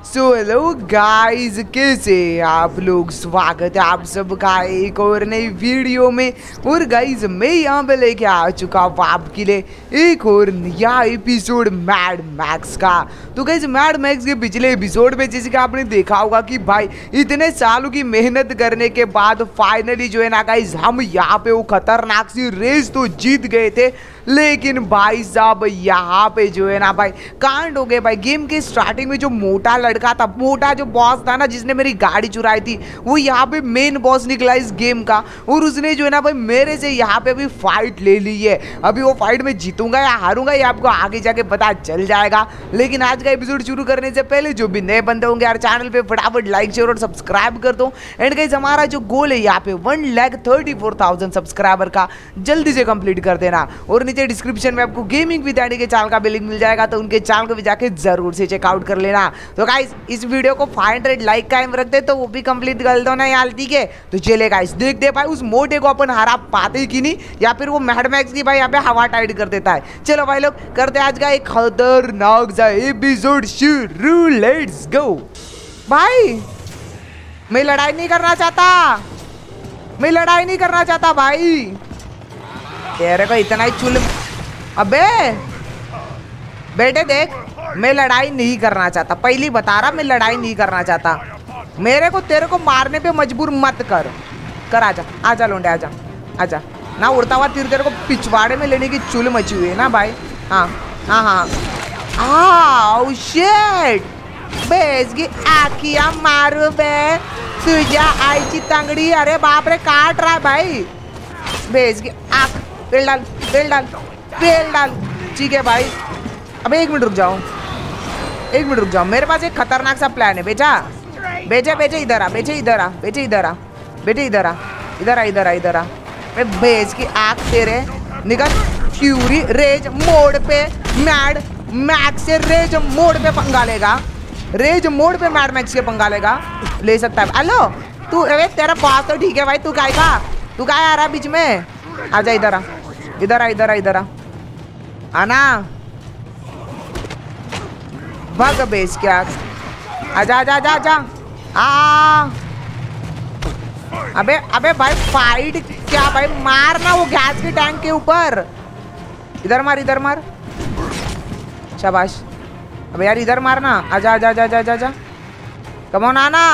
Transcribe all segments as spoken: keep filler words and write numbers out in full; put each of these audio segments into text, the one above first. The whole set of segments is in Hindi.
सो हेलो गाइस, कैसे आप लोग। स्वागत है आप सबका एक और नई वीडियो में। और गाइस मैं यहाँ पे लेके आ चुका हूँ आपके लिए एक और नया एपिसोड मैड मैक्स का। तो गाइस मैड मैक्स के पिछले एपिसोड में जैसे कि आपने देखा होगा कि भाई इतने सालों की मेहनत करने के बाद फाइनली जो है ना गाइस हम यहाँ पे वो खतरनाक सी रेस तो जीत गए थे, लेकिन भाई साहब यहाँ पे जो है ना भाई कांड हो गए। भाई गेम के स्टार्टिंग में जो मोटा लड़का था, मोटा जो बॉस था ना जिसने मेरी गाड़ी चुराई थी, वो यहाँ पे मेन बॉस निकला इस गेम का। और उसने जो है ना भाई मेरे से यहाँ पे अभी फाइट ले ली है। अभी वो फाइट में जीतूंगा या हारूंगा ये आपको आगे जाके पता चल जाएगा। लेकिन आज का एपिसोड शुरू करने से पहले जो भी नए बंदे होंगे यार चैनल पे फटाफट लाइक शेयर और सब्सक्राइब कर दो। एंड गाइस हमारा जो गोल है यहाँ पे one lakh thirty four thousand subscriber का जल्दी से कंप्लीट कर देना। और नीचे डिस्क्रिप्शन में आपको गेमिंग विद एंडी के चैनल का भी लिंक मिल जाएगा, तो उनके चैनल को भी जाके जरूर से चेकआउट कर लेना। तो गाइस इस वीडियो को पाँच सौ लाइक का एम रखते तो वो भी कंप्लीट कर दो ना यार, ठीक है। तो चले गाइस देखते भाई उस मोटे को अपन हरा पाते कि नहीं, या फिर वो मैड मैक्स की भाई यहाँ पे हवा टाइट कर देता है। चलो भाई लोग करते आज का एक खतरनाक सा एपिसोड शुरू, लेट्स गो। भाई मैं लड़ाई नहीं करना चाहता, मैं लड़ाई नहीं करना चाहता भाई। तेरे को इतना ही चुल। अबे बेटे देख, मैं लड़ाई नहीं करना चाहता, पहली बता रहा मैं लड़ाई नहीं करना चाहता। मेरे को तेरे को मारने पे मजबूर मत कर कर आजा आजा लोंडे आजा आजा ना। उड़ता हुआ तीर तेरे को पिछवाड़े में लेने की चुल मची हुई है ना भाई। हाँ हाँ हाँ हाँ शिट बेस की आखिया मारू बे तुझ्या आईची तंगड़ी। अरे बाप रे काट रहा है भाई। बेस की आँख, तेल डाल तेल डाल तेल डाल, ठीक है भाई। अबे एक मिनट रुक जाओ, एक मिनट रुक जाओ, मेरे पास एक खतरनाक सा प्लान है। बेचा बेचे बेचे इधर आ, बेचे इधर आ, बेचे इधर आ, बेटे इधर आ, इधर आ इधर आ इधर आ। मैं भेज की आँख तेरे निकल। फ्यूरी रेज मोड पे मैड मैक्स से रेज मोड पे पंगा लेगा, रेज मोड पे मैड मैक्स के पंगा लेगा, ले सकता है। हेलो तू, अरे तेरा बात तो ठीक है भाई, तू काय का तू काय आ रहा बीच में। आजा इधर आ इधर आ इधर आ इधर आ आना। भाग बेस क्या, आजा आजा आजा आजा आ। अबे अबे भाई फाइट क्या भाई, मारना वो गैस के टैंक के ऊपर। इधर मार इधर मार, शाबाश। अबे यार इधर मारना, आजा आजा आजा आजा आजा, कम ऑन आना।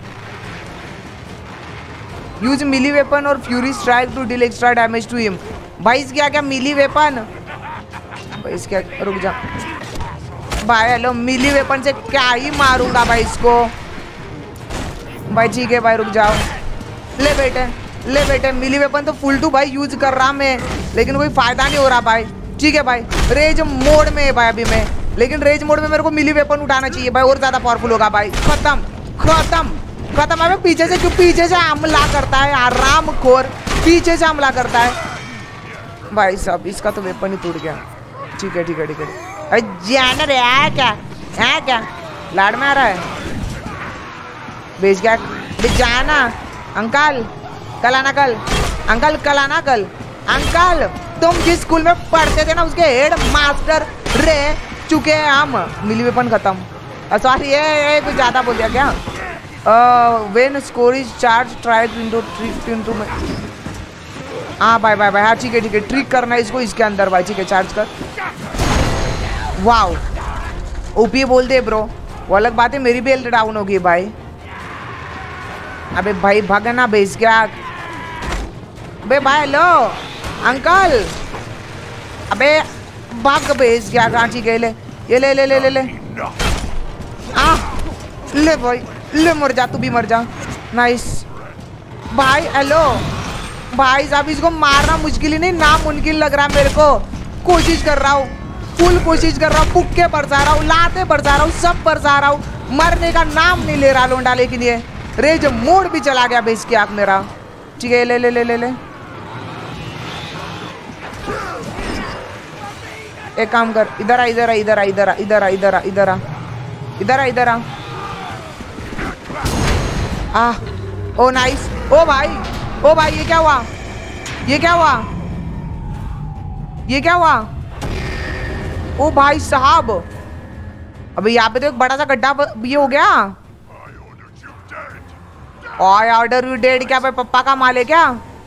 यूज मिली वेपन और fury strike to deal extra damage to him. भाई इसकी क्या क्या मिली वेपन, भाई इसके रुक जा भाई। हेलो मिली वेपन से क्या ही मारूंगा भाई इसको भाई। ठीक है भाई रुक जाओ, ले बेटे ले बेटे। मिली वेपन तो फुल टू भाई यूज कर रहा मैं, लेकिन कोई फायदा नहीं हो रहा भाई। ठीक है भाई रेज मोड में है भाई अभी मैं, लेकिन रेज मोड में मेरे को मिली वेपन उठाना चाहिए भाई, और ज्यादा पावरफुल होगा भाई। खत्म खत्म खत्म। अबे पीछे से क्यों, पीछे से हमला करता है आराम खोर, पीछे से हमला करता है भाई साहब। इसका तो वेपन ही टूट गया। ठीक है ठीक है ठीक है। अरे जाना रे है क्या, है क्या लाड़ में आ रहा है। बेच गया जाना। अंकल कल आना, कल अंकल कल आना कल। अंकल तुम जिस स्कूल में पढ़ते थे ना उसके हेड मास्टर रह चुके हैं हम। मिली वेपन खत्म। सॉरी ये, ये कुछ ज़्यादा बोल दिया क्या। When score is charge try to trick into में। हाँ भाई भाई भाई हाँ ठीक है ठीक है, ट्रिक करना है इसको इसके अंदर भाई। ठीक है चार्ज कर। वाओ ओपी बोल दे ब्रो, वो अलग बात है मेरी भी हेल्थ डाउन होगी भाई। अबे भाई भागना बेस क्या। अबे भाई हेलो अंकल, अबे भाग बेस क्या। कहाँ ठीक है, ले ये ले ले ले ले ले आ ले भाई ले, मर जा तू भी मर जा। नाइस भाई। हेलो भाई साहब इसको मारना मुश्किल ही नहीं नामुमकिन लग रहा है मेरे को। कोशिश कर रहा हूँ, फुल कोशिश कर रहा हूँ, पुक्के बरसा रहा हूँ, लाते बरसा रहा हूँ, सब बरसा रहा हूँ, मरने का नाम नहीं ले रहा लोंडा। लेकिन ये रेज मोड भी चला गया बेस की आँख मेरा। ठीक है ले ले ले ले ले। एक काम कर, इधर आ इधर आ इधर आ इधर आ इधर आ इधर आ इधर आ इधर आ इधर आ। आह ओ नाइस। ओ भाई ओ भाई ये क्या हुआ, ये क्या हुआ, ये क्या हुआ। ओ भाई साहब अबे यहाँ पे तो एक बड़ा सा गड्ढा ये हो गया। I order you dead. क्या भाई पप्पा का माल है क्या?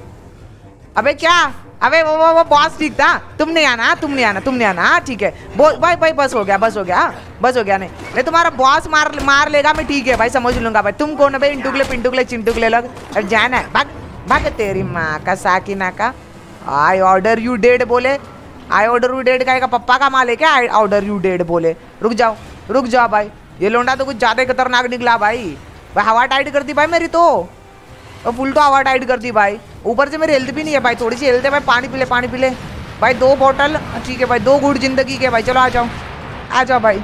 अबे क्या? अबे वो वो वो बॉस ठीक था। तुम नहीं आना, तुम नहीं आना, तुम नहीं आना। ठीक है भाई भाई बस हो गया, बस हो गया, बस हो गया। नहीं नहीं तुम्हारा बॉस मार मार लेगा, मैं ठीक है भाई समझ लूंगा भाई। तुम कौन है भाई? इंटुकले पिंटुकले चिंटुकले लोग। अब जाना है, भाग भाग तेरी माँ का साकिना का। आई ऑर्डर यू डेड बोले। आई ऑर्डर यू डेड का पप्पा का माल है क्या? आई ऑर्डर यू डेड बोले। रुक जाओ रुक जाओ भाई, ये लोंडा तो कुछ ज्यादा खतरनाक निकला भाई। भाई हवा टाइट कर दी भाई मेरी तो, और फुल तो हवा टाइट कर दी भाई। ऊपर से मेरी हेल्थ भी नहीं है भाई, थोड़ी सी हेल्थ है भाई। पानी पी ले, पानी पी ले भाई, दो बोतल। ठीक है भाई, दो गुड़ जिंदगी के भाई। चलो आ जाओ, आ जाओ भाई।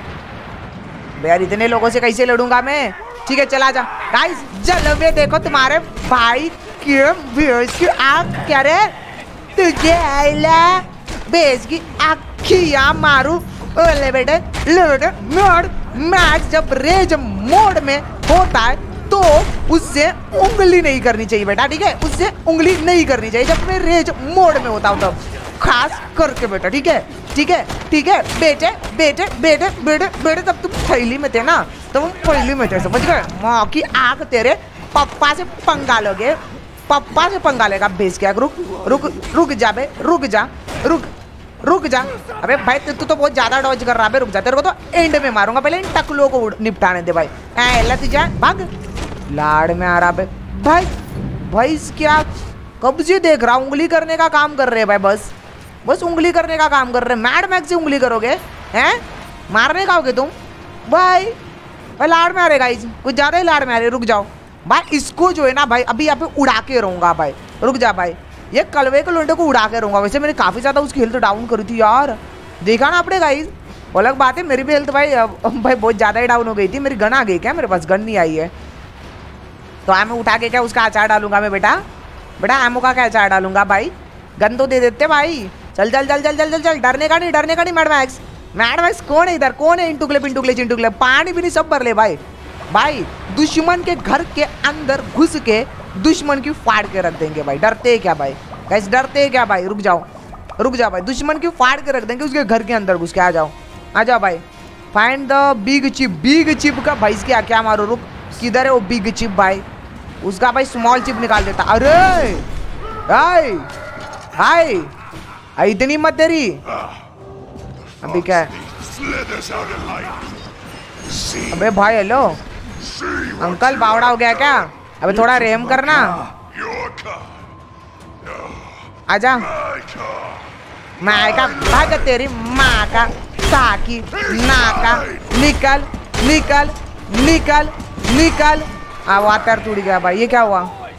यार इतने लोगों से कैसे लड़ूंगा मैं? ठीक है चला जा गाइस। जलवे देखो तुम्हारे भाई के भैंस की आँख। क्या रे तुझे आइला भैंस की आँखियाँ मारू। ले बेटे ले बेटे मोड मैच। जब रेज मोड में होता है तो उससे उंगली नहीं करनी चाहिए बेटा, ठीक है? उससे उंगली नहीं करनी चाहिए जब मैं रेज मोड में होता हूँ तब, खास करके बेटा, ठीक है? ठीक है ठीक है बेटे बेटे बेटे बेटे बेटे तब तुम थैली में थे ना, तब हम थैली में थे, समझ गए? माँ की आँख तेरे पप्पा से पंगा लोगे, पप्पा से पंगा लेगा बेच के। रुक रुक रुक जा बे, रुक जा रुक रुक जा। अबे भाई तू तो बहुत ज्यादा डॉज कर रहा है। रुक जा, तेरे को तो एंड में मारूंगा, पहले इन टकलों को निपटाने दे भाई। ऐ तुझे भाग, लाड़ में आ रहा बे भाई। भाई क्या कब से देख रहा, उंगली करने का काम कर रहे हैं भाई, बस बस उंगली करने का काम कर रहे हैं। मैड मैक्स से उंगली करोगे हैं? मारने का होगे तुम भाई? भाई लाड़ में आ रहे गाइस, कुछ ज्यादा ही लाड़ में आ रहे। रुक जाओ भाई, इसको जो है ना भाई अभी यहाँ पे उड़ा के रहूंगा भाई। रुक जा भाई, ये कलवे के लोंडे को उड़ा के रहूंगा। वैसे मैंने काफी ज्यादा उसकी हेल्थ डाउन करी थी यार, देखा ना आपने गाइस? अलग बात है, मेरी भी हेल्थ भाई भाई बहुत ज्यादा ही डाउन हो गई थी। मेरी गन आ गई क्या? मेरे पास गन नहीं आई है तो एमो उठा के क्या उसका अचार डालूंगा मैं बेटा? बेटा एमो का क्या अचार डालूंगा भाई? गन तो दे देते भाई। चल चल चल चल चल चल चल, डरने का नहीं, डरने का नहीं। मैड मैक्स मैड मैक्स कौन है इधर? कौन है? इंटुकले पिंटुकले चिंटुकले, पानी भी नहीं सब भर ले भाई। भाई दुश्मन के घर के अंदर घुस के दुश्मन की फाड़ के रख देंगे भाई। डरते क्या भाई? कैसे डरते क्या भाई? रुक जाओ रुक जाओ भाई, दुश्मन की फाड़ के रख देंगे उसके घर के अंदर घुस के। आ जाओ आ जाओ भाई। Find the big chip. Big chip का भाई क्या क्या मारो? रुक, किधर है वो बिग चिप भाई? उसका भाई स्मॉल चिप निकाल देता। अरे हाय हाय, इतनी मत तेरी। अभी क्या है? अबे भाई हेलो अंकल, बावड़ा हो गया क्या? अबे थोड़ा रेम करना। आजा मैं का भाग तेरी माँ का साकी नाका। निकल निकल निकल निकल। आवातर टूट गया भाई। ये क्या हुआ?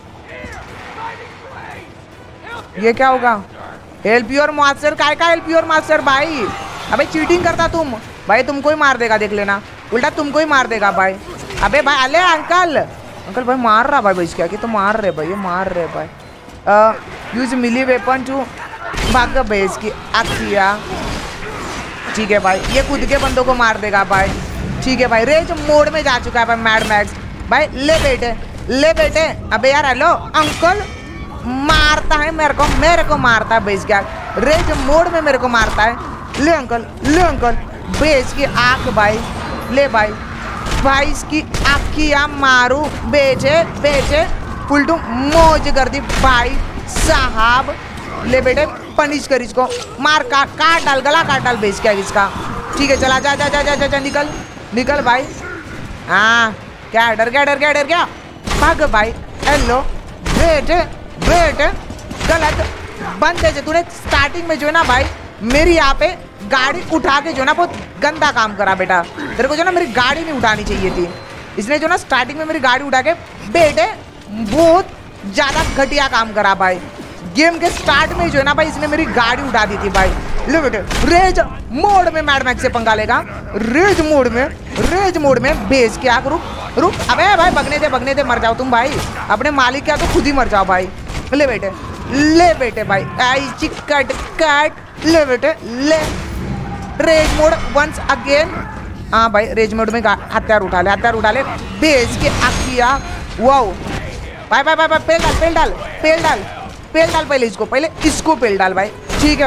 ये क्या होगा? Help your master. काय का हेल्प योर मास्टर भाई? अबे चीटिंग करता तुम भाई, तुमको ही मार देगा देख लेना, उल्टा तुमको ही मार देगा भाई। अबे भाई अले अंकल अंकल भाई मार रहा भाई भाई क्या कि तो मार रहे भाई, ये मार रहे भाई। यूज मिली वेपन टू भाग बेस की अखिया। ठीक है भाई, ये खुद के बंदों को मार देगा भाई। ठीक है भाई, रेज मोड में जा चुका है भाई मैड मैक्स भाई। ले बेटे ले बेटे। अबे यार हेलो अंकल, मारता है मेरे को, मेरे को मारता है बेस क्या, रेज मोड में मेरे को मारता है। ले अंकल ले अंकल, बेस की आँख भाई। ले भाई भाई इसकी आँखियाँ मारू बेचे बेचे, फुलटू मौज कर दी भाई साहब। ले बेटे पनिश कर इसको, मार काट काट डाल, गला काट डाल बेच क्या इसका। ठीक है चला जा जा जा जा जा, जा निकल निकल भाई। हाँ क्या डर गया डर गया डर गया, भाग भाई। हेलो बेटे बेटे, गलत बंद है तूने स्टार्टिंग में जो है ना भाई मेरी यहाँ पे गाड़ी उठा के जो ना बहुत गंदा काम करा बेटा। तेरे को जो ना मेरी गाड़ी नहीं उठानी चाहिए थी। इसने जो ना स्टार्टिंग में मेरी गाड़ी उठा के बेटे बहुत ज्यादा घटिया काम करा भाई। गेम के स्टार्ट में जो है ना भाई इसने मेरी गाड़ी उठा दी थी भाई। लो बेटे रेज मोड में मैड मैक्स से पंगा लेगा। रेज मोड में रेज मोड में बेस के आग। रुक रुक, अबे भाई भगने दे भगने दे, मर जाओ तुम भाई। अपने मालिक क्या तो खुद ही मर जाओ भाई। ले बेटे ले बेटे भाई, आई चिकट कट। ले बेटे ले, रेज मोड वंस अगेन। हाँ भाई रेज मोड में हथियार उठा ले, हथियार उठा ले बेस के आखिया। वाओ भाई भाई भाई पेल डाल पेल डाल पेल डाल पेल डाल, पहले इसको पहले इसको पेल डाल भाई। ठीक है भाई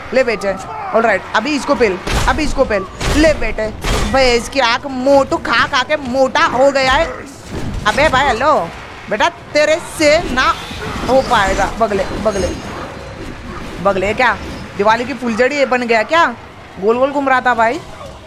ले बेटे। ऑलराइट, अभी इसको पेल, अभी इसको पेल। ले बेटे, भाई इसकी आँख मोटू खा खा के मोटा हो गया है। अबे भाई हेलो बेटा, तेरे से ना हो पाएगा। बगले बगले बगले क्या दिवाली की फुलझड़ी बन गया क्या? गोल गोल घूम रहा था भाई।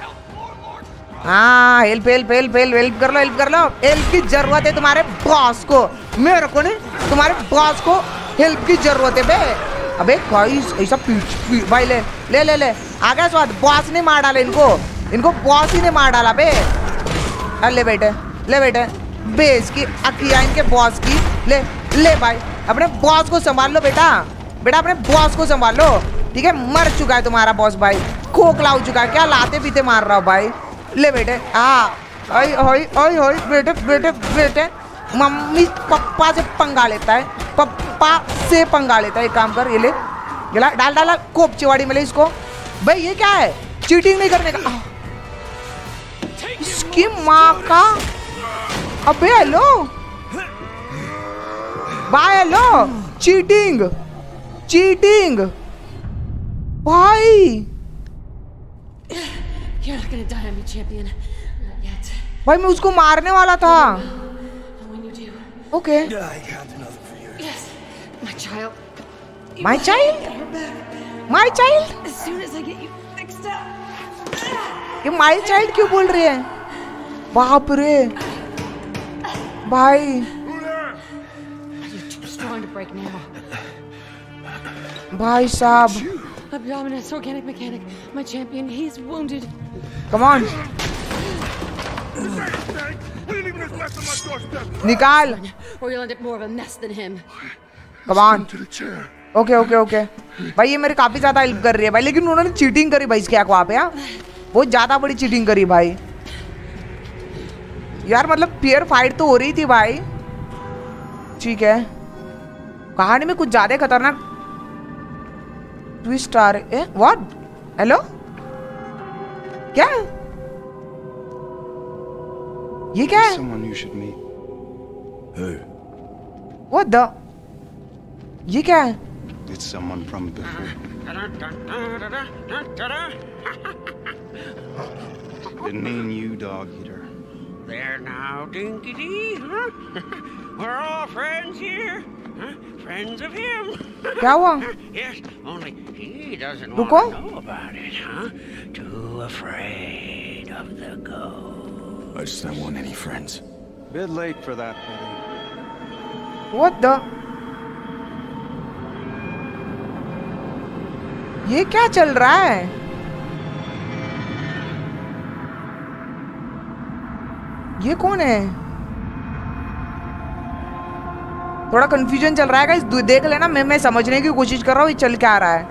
हाँ help help help help help कर लो, हेल्प कर लो। हेल्प की जरूरत है तुम्हारे बॉस को, मेरे को नहीं, तुम्हारे बॉस को हेल्प की जरूरत है बे। अबे गाइस ऐसा पीछ पीछ भाई, ले ले ले ले आ गया स्वाद। बॉस ने मार डाला इनको, इनको बॉस ही ने मार डाला बे। ले बेटे, ले बेटे, बेस की अखियां इनके बॉस की। ले ले भाई, अपने बॉस को संभाल लो बेटा, बेटा अपने बॉस को संभाल लो, ठीक है? मर चुका है तुम्हारा बॉस भाई, खोखला हो चुका है। क्या लाते पीते मार रहा हो भाई? ले बेटे, हाँ ओए ओए ओए ओए बेटे बेटे बेटे, मम्मी पप्पा से पंगा लेता है, पप्पा से पंगा लेता है। एक काम कर, ये ले गिला डाल डाल कोप चिवाड़ी में ले इसको। भाई ये क्या है? चीटिंग नहीं करने का। इसकी माँ का। अबे हेलो भाई, हेलो चीटिंग चीटिंग भाई। You're not gonna die on me, champion. Not yet. भाई मैं उसको मारने वाला था। When you do. Okay. Yes, my child. My child? My child? As soon as I get you fixed up. ये my child क्यों बोल रही है? बाप रे भाई। You're too strong to break now. भाई साहब। Abdominus, organic mechanic. My champion, he's wounded. Come on. निकाल। Or you'll end up more of a mess than him. Come on. Okay okay okay भाई, ये मेरे काफी ज्यादा हेल्प कर रही है भाई, लेकिन उन्होंने चीटिंग करी भाई इसके आंख वहाँ पे। हाँ बहुत ज्यादा बड़ी चीटिंग करी भाई यार। मतलब फेयर फाइट तो हो रही थी भाई, ठीक है। कहानी में कुछ ज्यादा खतरनाक ट्विस्ट आ रहे। व्हाट? हेलो क्या ये क्या है? Someone you should meet. Who? What the? ये क्या है? It's someone from before. Didn't mean you, dog eater. There now, Dinky Dee, huh? We're all friends here, huh? Friends of him. क्या हुआ? Yes, only he doesn't रुको। want to know about it, huh? Too afraid of the ghost. I just don't want any friends. Bit late for that, buddy. What the? ये क्या चल रहा है? ये कौन है? थोड़ा कंफ्यूजन चल रहा है गाइस, देख लेना। मैं मैं समझने की कोशिश कर रहा हूँ ये चल क्या रहा है।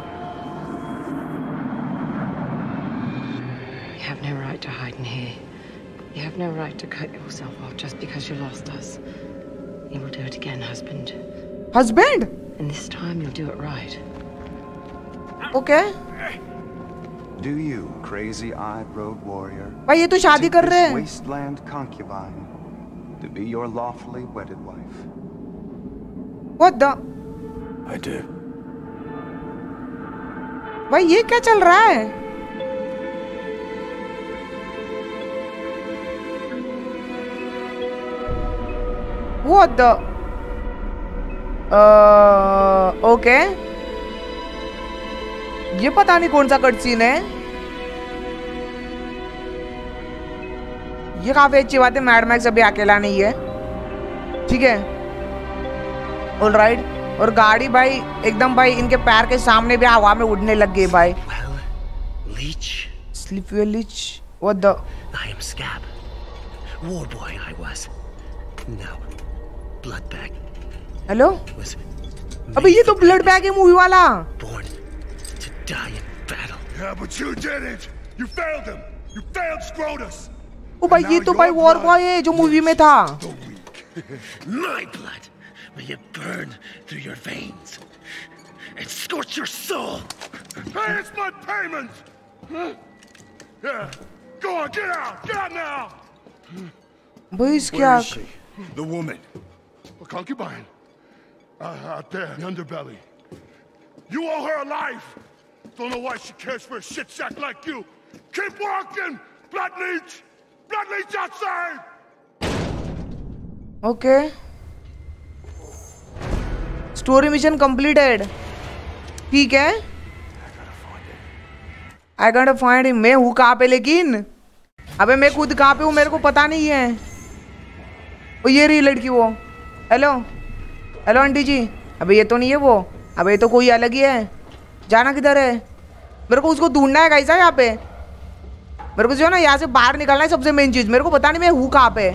You have no right to hide in here. You have no right to cut yourself off just because you lost us. You will do it again, husband. Husband? And this time you'll do it right. Okay. Do you, crazy-eyed road warrior? भाई ये तो शादी कर रहे हैं। Wasteland concubine to be your lawfully wedded wife. What the? I do. भाई ये क्या चल रहा है? What the? Uh, okay. ये पता नहीं कौन सा कट सीन है। ये काफी अच्छी बात है, मैड मैक्स अभी अकेला नहीं है, ठीक है। All right. और गाड़ी भाई एकदम भाई इनके पैर के सामने भी हवा में उड़ने लग गई भाई। Well, Leech. Sleepy Leech. What the? I am Scab. War boy I was. Now, Bloodbag. Hello? Was अबे ये तो ब्लड बैग है मूवी वाला। born to die in battle. Yeah, but you didn't. You failed him. You failed Scrotus. ओ भाई ये तो भाई वॉर बॉय है जो मूवी में था। My blood may it burn through your veins and scorch your soul. Hey, it's my payment. Huh? Yeah. Go on, get out. Get out now. भाई इसके Where आग is she? The woman. A concubine. Uh, out there, in the underbelly. You owe her a life. Don't know why she cares for a shit sack like you. Keep walking! Blood leech! Blood leech outside! Okay. Story mission completed. ठीक है. I gotta find him. मैं हूँ कहाँ पे लेकिन? अबे मैं खुद कहाँ पे हूँ मेरे को पता नहीं है. ओ ये रही लड़की वो. हेलो. Hello aunty ji. अबे ये तो नहीं है वो. अबे ये तो कोई अलग ही है. जाना किधर है? मेरे को उसको ढूंढना है कैसा यहाँ पे. मेरे को जो है ना यहाँ से बाहर निकलना है सबसे मेन चीज. मेरे को पता नहीं मैं हूँ कहाँ पे.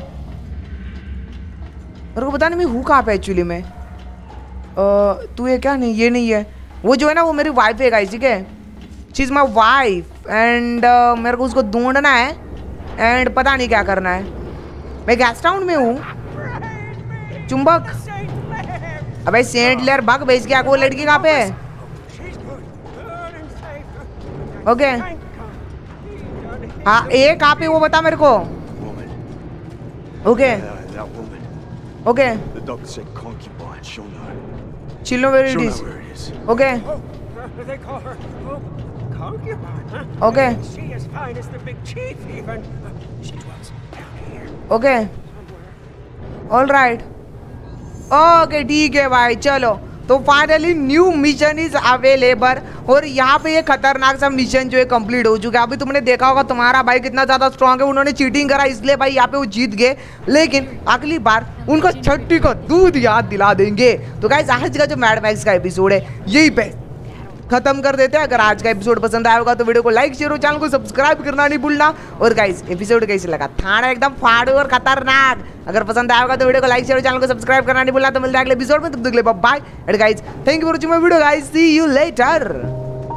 मेरे को पता नहीं मैं हूँ कहाँ पे एक्चुअली में. तू ये क्या नहीं ये नहीं है. वो जो है ना वो मेरी वाइफ है गाइस. ठीक है. She is my wife and मेरे को उसको ढूंढना है एंड पता नहीं क्या करना है. मैं गेस्ट टाउन में हूँ. चुंबक. अबे सेंट लेयर बग भेज के आको. वो लड़की कहाँ पे है? ओके. हाँ ये कहाँ पे वो बता मेरे को. Okay okay. She'll know where it is. Okay. Okay. Okay. All right. Okay ठीक है भाई चलो. तो finally new mission is available और यहाँ पे ये खतरनाक सा मिशन जो है कंप्लीट हो चुका है. अभी तुमने देखा होगा तुम्हारा भाई कितना ज्यादा स्ट्रांग है. उन्होंने चीटिंग करा इसलिए भाई यहाँ पे वो जीत गए. लेकिन अगली बार उनको छठी का दूध याद दिला देंगे. तो गाइस आज का जो मैड मैक्स का एपिसोड है यही पे खत्म कर देते हैं. अगर आज का एपिसोड पसंद आया होगा तो वीडियो को लाइक शेयर और चैनल को सब्सक्राइब करना नहीं भूलना. और गाइस एपिसोड कैसे लगा थाना एकदम फाड़ू और खतरनाक. अगर पसंद आया होगा तो वीडियो को लाइक शेयर और चैनल को सब्सक्राइब करना नहीं भूलना. तो मिलते हैं अगले एपिसोड में. तब तक के लिए bye and guys thank you for watching my video guys. See you later.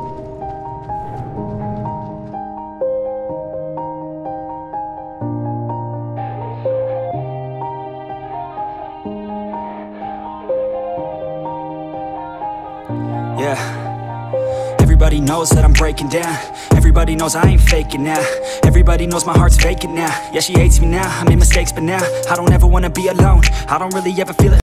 Yeah. Everybody knows that I'm breaking down. Everybody knows I ain't faking now. Everybody knows my heart's vacant now. Yeah, she hates me now. I made mistakes, but now I don't ever wanna be alone. I don't really ever feel it.